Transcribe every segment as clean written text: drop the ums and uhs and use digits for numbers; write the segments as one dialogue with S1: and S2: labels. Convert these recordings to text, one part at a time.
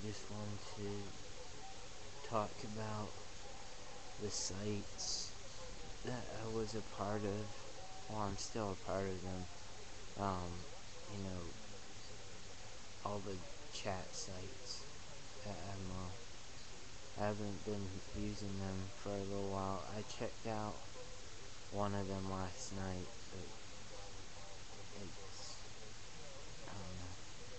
S1: just wanted to talk about the sites that I was a part of. Well, I'm still a part of them. You know, all the chat sites that I'm on. I haven't been using them for a little while. I checked out one of them last night, but I don't know.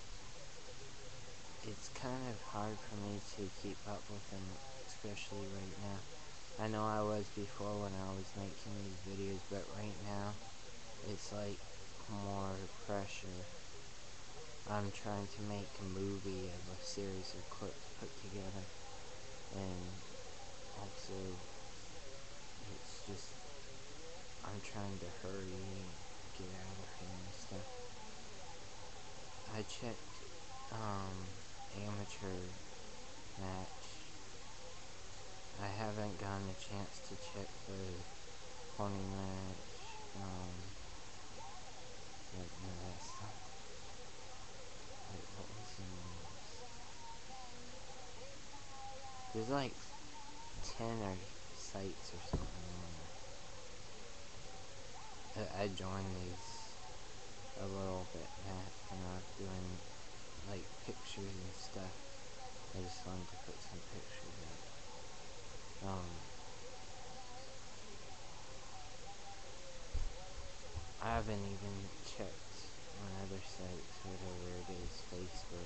S1: It's kind of hard for me to keep up with them, especially right now. I know I was before when I was making these videos, but right now it's like more pressure. I'm trying to make a movie of a series of clips put together, and also it's just I'm trying to hurry and get out of here and stuff. I checked amateur match. I haven't gotten a chance to check the pony match, like none of that stuff. Wait, what was the name? There's like 10 or sites or something on there. I joined these a little bit back when I was doing like pictures and stuff. I just wanted to put some pictures up. I haven't even checked on other sites, whatever it is, Facebook.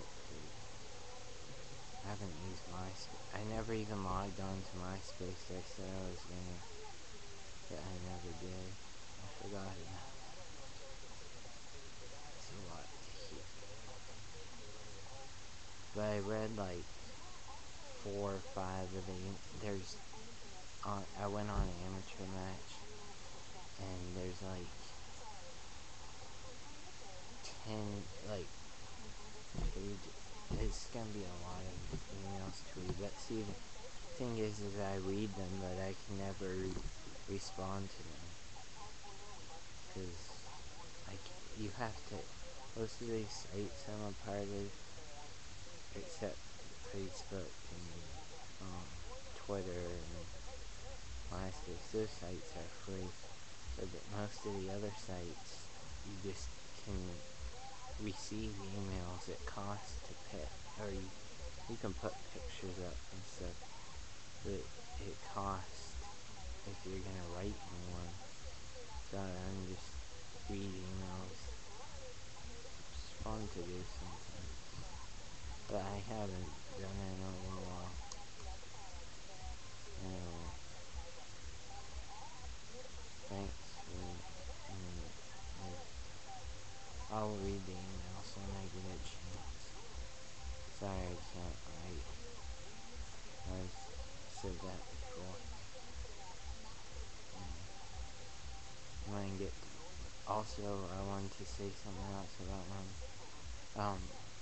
S1: I haven't used MySpace. I never even logged on to MySpace. I said I was gonna, but I never did. I forgot it. It's a lot to hear. But I read like 4 or 5 of the, I went on an amateur match, and there's like 10, like, pages. It's gonna be a lot of emails to read, but see, the thing is I read them, but I can never respond to them, because, like, you have to, most of these sites I'm a part of, except Facebook and Twitter and MySpace, those sites are free, but most of the other sites, you just can receive emails that cost to pay, or you can put pictures up and stuff, but it costs if you're gonna write me one. So I'm just read emails. It's fun to do sometimes, but I haven't done it in a little while. Anyway, thanks for, I'll read the emails when I get a chance. Sorry I can't write. I've said that before. Also, I wanted to say something else about one.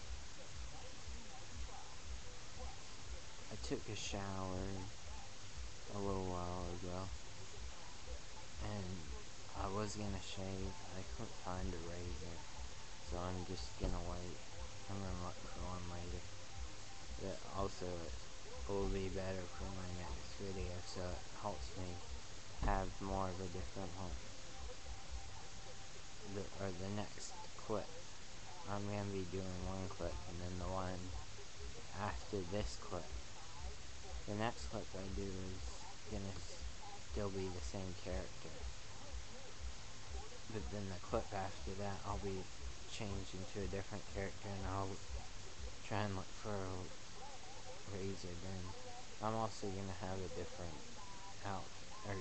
S1: I took a shower a little while ago, and I was gonna shave. I couldn't find a razor, so I'm just gonna wait. I'm gonna look for one later. But also, it will be better for my next video, so it helps me have more of a different one. The next clip, I'm gonna be doing one clip, and then the one after this clip. The next clip I do is gonna still be the same character, but then the clip after that I'll be changing to a different character, and I'll try and look for a razor then. I'm also gonna have a different outfit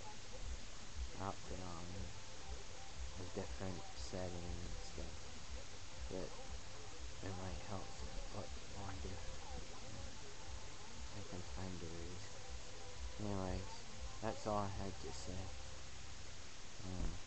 S1: on, a different setting and stuff, but it might help look more different. I can find a razor. Anyways, that's all I had to say.